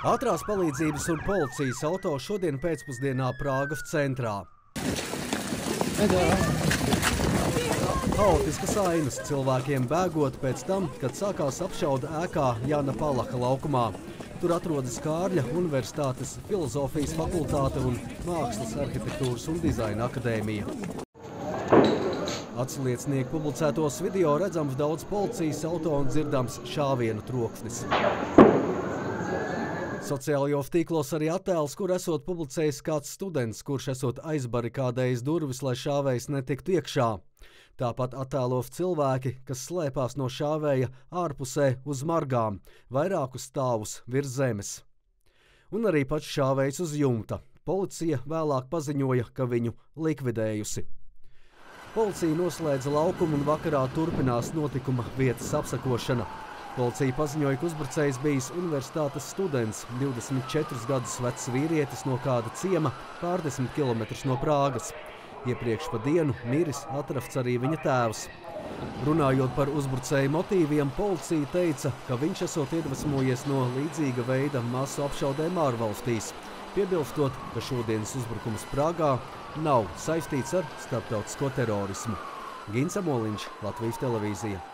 Ātrās palīdzības un policijas auto šodien pēcpusdienā Prāgas centrā. Haotiskas ainas cilvēkiem bēgot pēc tam, kad sākās apšaude ēkā Jāna Palaha laukumā. Tur atrodas Kārļa Universitātes filozofijas fakultāte un Mākslas, arhitektūras un dizaina akadēmija. Atsliecnieku publicētos video redzams daudz policijas auto un dzirdams šāvienu troksnis. Sociālajos tīklos arī attēls, kur esot publicējis kāds students, kurš esot aizbarikādējis durvis, lai šāvējs netiktu iekšā. Tāpat attēlos cilvēki, kas slēpās no šāvēja ārpusē uz margām, vairākus stāvus virs zemes. Un arī pats šāvējs uz jumta. Policija vēlāk paziņoja, ka viņu likvidējusi. Policija noslēdza laukumu un vakarā turpinās notikuma vietas apsekošana. Policija paziņoja, ka uzbrucējs bijis universitātes students, 24 gadus vecs vīrietis no kāda ciema pārdesmit kilometrus no Prāgas. Iepriekš pa dienu miris atrasts arī viņa tēvs. Runājot par uzbrucēju motīviem, policija teica, ka viņš esot iedvesmojies no līdzīga veida masu apšaudēm ārvalstīs, piebilstot, ka šodienas uzbrukums Prāgā nav saistīts ar starptautisko terorismu. Gins Amoliņš, Latvijas televīzija.